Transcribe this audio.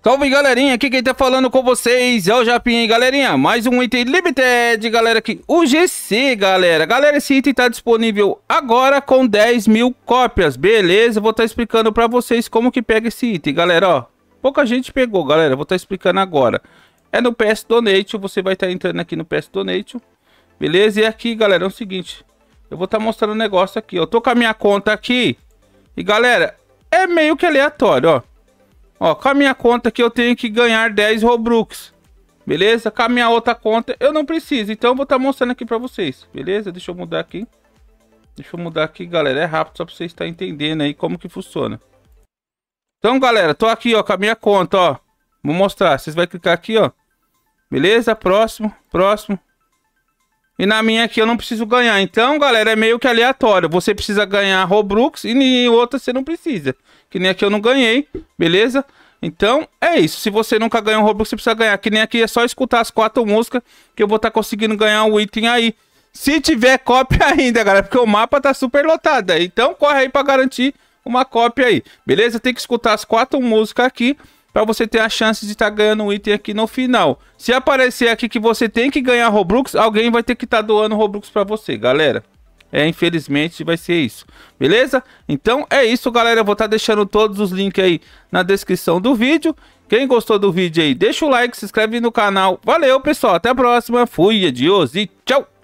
Salve, galerinha, aqui quem tá falando com vocês é o Japinha, galerinha. Mais um item limited, galera, aqui, o GC, galera. Galera, esse item tá disponível agora com 10.000 cópias, beleza? Eu vou estar explicando pra vocês como que pega esse item, galera, ó. Pouca gente pegou, galera, eu vou estar explicando agora. É no PS Donation, você vai estar entrando aqui no PS Donation, beleza? E aqui, galera, é o seguinte, eu vou estar mostrando um negócio aqui, eu tô com a minha conta aqui. E, galera, é meio que aleatório, ó. Ó, com a minha conta aqui eu tenho que ganhar 10 Robux, beleza? Com a minha outra conta eu não preciso, então eu vou estar mostrando aqui pra vocês, beleza? Deixa eu mudar aqui. Deixa eu mudar aqui, galera, é rápido só pra vocês estarem entendendo aí como que funciona. Então, galera, tô aqui, ó, com a minha conta, ó. Vou mostrar, vocês vão clicar aqui, ó. Beleza? Próximo, próximo. E na minha aqui eu não preciso ganhar. Então, galera, é meio que aleatório. Você precisa ganhar Robux e em outra você não precisa. Que nem aqui eu não ganhei, beleza? Então, é isso. Se você nunca ganhou Robux, você precisa ganhar. Que nem aqui é só escutar as 4 músicas que eu vou estar conseguindo ganhar o item aí. Se tiver cópia ainda, galera, porque o mapa tá super lotado aí. Então, corre aí pra garantir uma cópia aí, beleza? Tem que escutar as 4 músicas aqui para você ter a chance de estar ganhando um item aqui no final. Se aparecer aqui que você tem que ganhar Robux, alguém vai ter que estar doando Robux para você, galera. Infelizmente vai ser isso, beleza? Então é isso, galera. Eu vou estar deixando todos os links aí na descrição do vídeo. Quem gostou do vídeo aí, deixa o like, se inscreve no canal. Valeu, pessoal. Até a próxima. Fui, adiós e tchau!